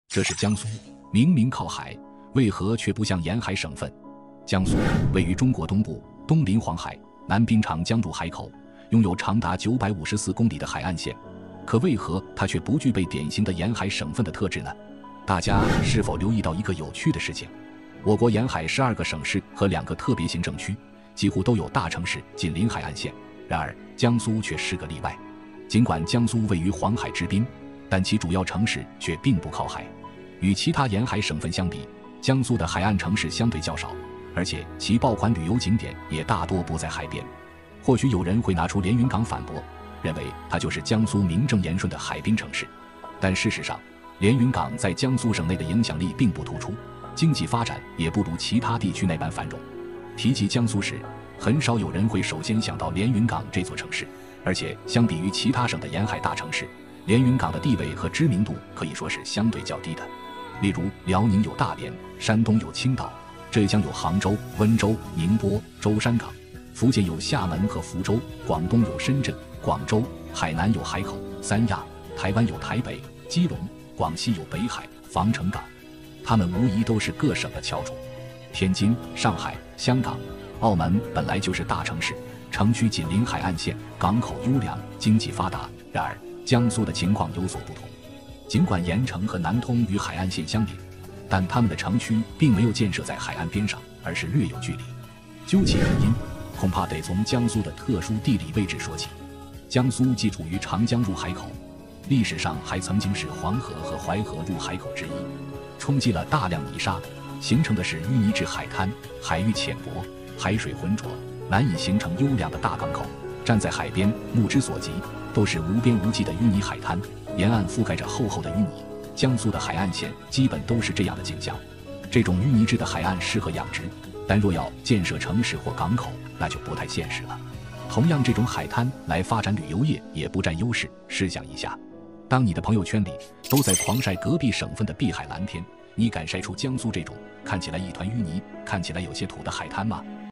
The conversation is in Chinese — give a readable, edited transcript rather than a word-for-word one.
这是江苏，明明靠海，为何却不像沿海省份？江苏位于中国东部，东临黄海，南滨长江入海口，拥有长达954公里的海岸线。可为何它却不具备典型的沿海省份的特质呢？大家是否留意到一个有趣的事情？我国沿海12个省市和2个特别行政区，几乎都有大城市紧邻海岸线，然而江苏却是个例外。尽管江苏位于黄海之滨，但其主要城市却并不靠海。与其他沿海省份相比，江苏的海岸城市相对较少，而且其爆款旅游景点也大多不在海边。或许有人会拿出连云港反驳，认为它就是江苏名正言顺的海滨城市，但事实上，连云港在江苏省内的影响力并不突出，经济发展也不如其他地区那般繁荣。提及江苏时，很少有人会首先想到连云港这座城市，而且相比于其他省的沿海大城市，连云港的地位和知名度可以说是相对较低的。例如，辽宁有大连，山东有青岛，浙江有杭州、温州、宁波、舟山港，福建有厦门和福州，广东有深圳、广州，海南有海口、三亚，台湾有台北、基隆，广西有北海、防城港。他们无疑都是各省的翘楚。天津、上海、香港、澳门本来就是大城市，城区紧邻海岸线，港口优良，经济发达。然而江苏的情况有所不同，尽管盐城和南通与海岸线相邻，但他们的城区并没有建设在海岸边上，而是略有距离。究其原因，恐怕得从江苏的特殊地理位置说起。江苏既处于长江入海口，历史上还曾经是黄河和淮河入海口之一，冲击了大量泥沙，形成的是淤泥质海滩，海域浅薄，海水浑浊，难以形成优良的大港口。站在海边，目之所及都是无边无际的淤泥海滩，沿岸覆盖着厚厚的淤泥。江苏的海岸线基本都是这样的景象。这种淤泥质的海岸适合养殖，但若要建设城市或港口，那就不太现实了。同样，这种海滩来发展旅游业也不占优势。试想一下，当你的朋友圈里都在狂晒隔壁省份的碧海蓝天，你敢晒出江苏这种看起来一团淤泥、看起来有些土的海滩吗？